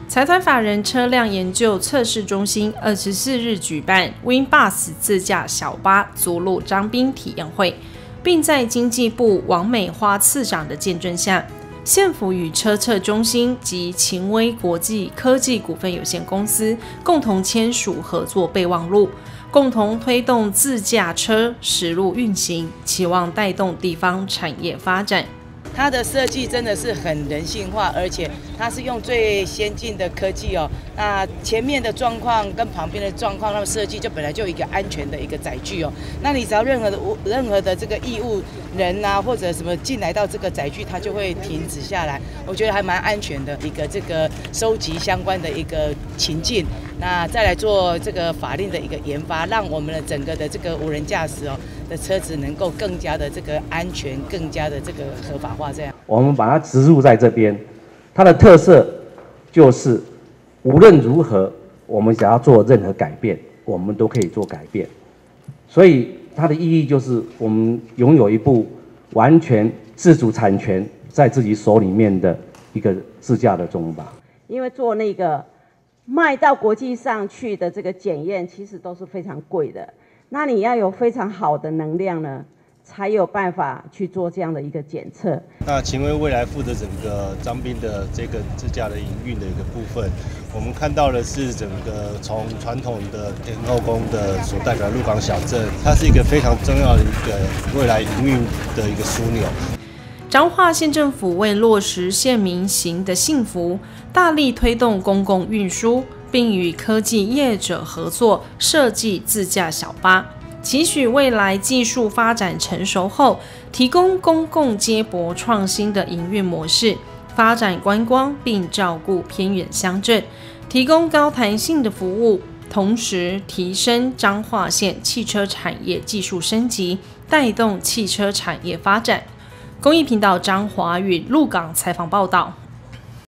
财团法人车辆研究测试中心24日举办 WinBus 自驾小巴逐鹿彰滨体验会，并在经济部王美花次长的见证下，县府与车测中心及秦威国际科技股份有限公司共同签署合作备忘录，共同推动自驾车实路运行，期望带动地方产业发展。 它的设计真的是很人性化，而且它是用最先进的科技哦。那前面的状况跟旁边的状况，它们设计就本来就有一个安全的一个载具哦。那你只要任何的这个义务人啊，或者什么进来到这个载具，它就会停止下来。我觉得还蛮安全的一个这个收集相关的一个情境。那再来做这个法令的一个研发，让我们的整个的这个无人驾驶的车子能够更加的这个安全，更加的这个合法化。这样， 我们把它植入在这边，它的特色就是无论如何，我们想要做任何改变，我们都可以做改变。所以它的意义就是我们拥有一部完全自主产权在自己手里面的一个自驾的中巴。 因为做那个卖到国际上去的这个检验，其实都是非常贵的。那你要有非常好的能量呢，才有办法去做这样的一个检测。 那秦威未来负责整个彰滨的这个自驾的营运的一个部分，我们看到的是整个从传统的天后宫的所代表鹿港小镇，它是一个非常重要的一个未来营运的一个枢纽。 彰化县政府为落实县民行的幸福，大力推动公共运输，并与科技业者合作设计自驾小巴，期许未来技术发展成熟后，提供公共接驳创新的营运模式，发展观光并照顾偏远乡镇，提供高弹性的服务，同时提升彰化县汽车产业技术升级，带动汽车产业发展。公益频道张华与鹿港采访报道。